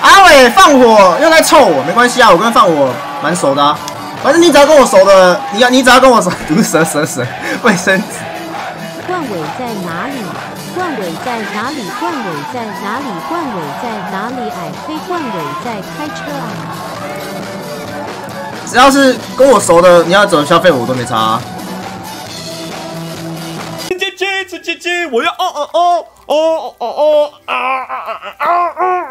阿伟放火又在臭我，没关系啊，我跟放火蛮熟的啊。反正你只要跟我熟的，你只要跟我熟，毒蛇卫生纸。 冠伟在哪里？冠伟在哪里？冠伟在哪里？冠伟在哪里？矮黑冠伟在开车啊！ 只要是跟我熟的，你要走消费我都没差啊。 姐姐，我要哦啊！